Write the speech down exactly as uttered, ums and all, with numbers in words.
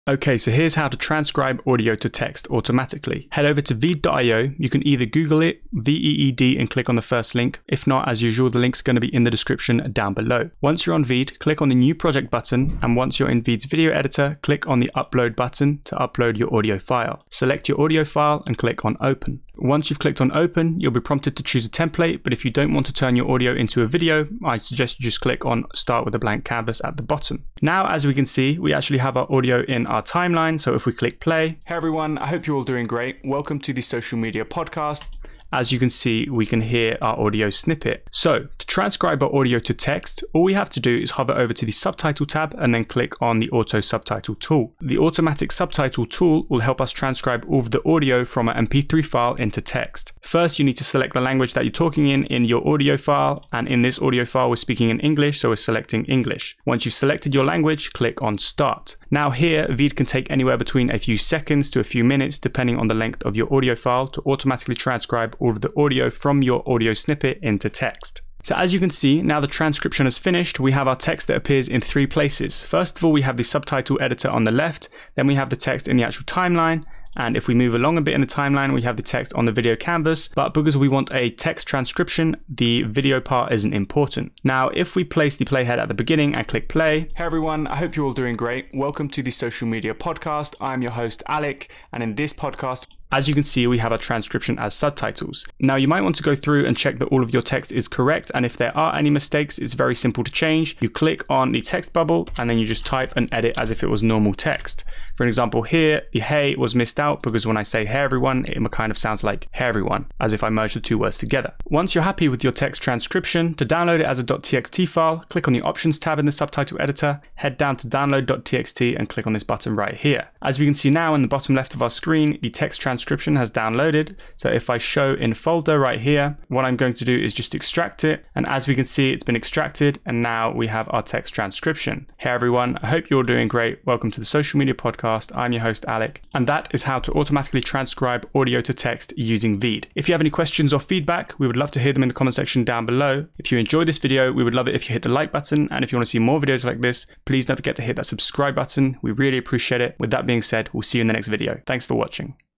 Okay, so here's how to transcribe audio to text automatically. Head over to veed dot i o. You can either Google it, V E E D, and click on the first link. If not, as usual, the link's going to be in the description down below. Once you're on Veed, click on the new project button, and once you're in Veed's video editor, click on the upload button to upload your audio file. Select your audio file and click on open. Once you've clicked on open, you'll be prompted to choose a template, but if you don't want to turn your audio into a video, I suggest you just click on start with a blank canvas at the bottom. Now, as we can see, we actually have our audio in our timeline. So if we click play, hey everyone, I hope you're all doing great. Welcome to the Social Media Podcast. As you can see, we can hear our audio snippet. So to transcribe our audio to text, all we have to do is hover over to the subtitle tab and then click on the auto subtitle tool. The automatic subtitle tool will help us transcribe all of the audio from an M P three file into text. First, you need to select the language that you're talking in in your audio file. And in this audio file, we're speaking in English, so we're selecting English. Once you've selected your language, click on start. Now here, Veed can take anywhere between a few seconds to a few minutes, depending on the length of your audio file, to automatically transcribe all of the audio from your audio snippet into text. So as you can see, now the transcription is finished, we have our text that appears in three places. First of all, we have the subtitle editor on the left, then we have the text in the actual timeline, and if we move along a bit in the timeline, we have the text on the video canvas, but because we want a text transcription, the video part isn't important. Now, if we place the playhead at the beginning and click play, hey everyone, I hope you're all doing great. Welcome to the Social Media Podcast. I'm your host, Alec, and in this podcast, as you can see, we have our transcription as subtitles. Now, you might want to go through and check that all of your text is correct, and if there are any mistakes, it's very simple to change. You click on the text bubble, and then you just type and edit as if it was normal text. For example, here, the hey was missed out because when I say hey everyone, it kind of sounds like hey everyone, as if I merged the two words together. Once you're happy with your text transcription, to download it as a .txt file, click on the options tab in the subtitle editor, head down to download.txt and click on this button right here. As we can see now in the bottom left of our screen, the text transcription Transcription has downloaded. So if I show in folder right here, what I'm going to do is just extract it. And as we can see, it's been extracted. And now we have our text transcription. Hey everyone, I hope you're doing great. Welcome to the Social Media Podcast. I'm your host, Alec. And that is how to automatically transcribe audio to text using Veed. If you have any questions or feedback, we would love to hear them in the comment section down below. If you enjoyed this video, we would love it if you hit the like button. And if you want to see more videos like this, please don't forget to hit that subscribe button. We really appreciate it. With that being said, we'll see you in the next video. Thanks for watching.